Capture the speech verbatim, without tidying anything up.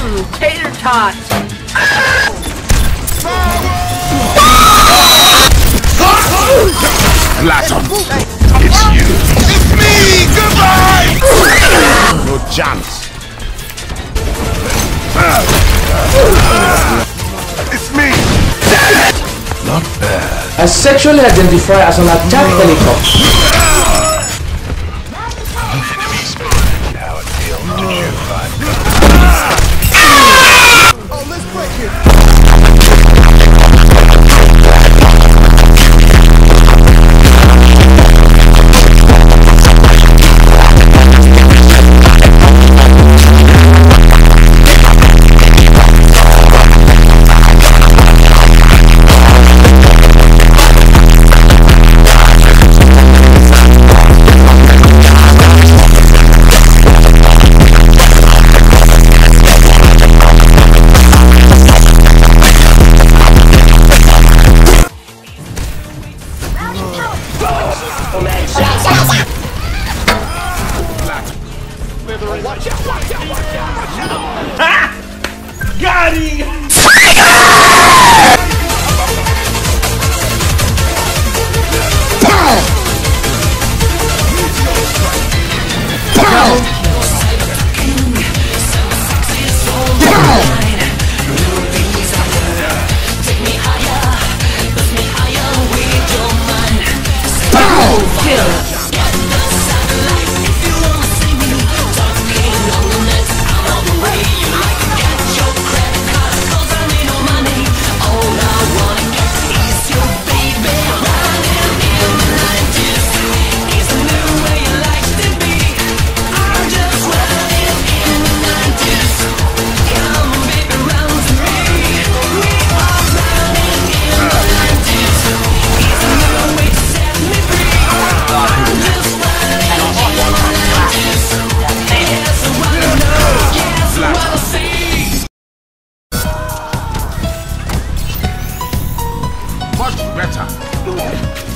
Mmm, tater tots! Blossom! It's you! It's me! Goodbye! No chance! It's me! Not bad. I sexually identify as an attack helicopter. Enemy spotted. How it feels to shoot five guns. Oh, let's break it! Watch out, watch out, watch out, watch out! Ha! Got him! Much better.